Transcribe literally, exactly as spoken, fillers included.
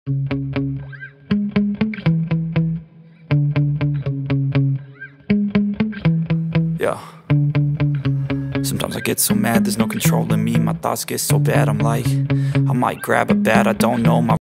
Yeah. Sometimes I get so mad, there's no controlling me. My thoughts get so bad, I'm like, I might grab a bat, I don't know, my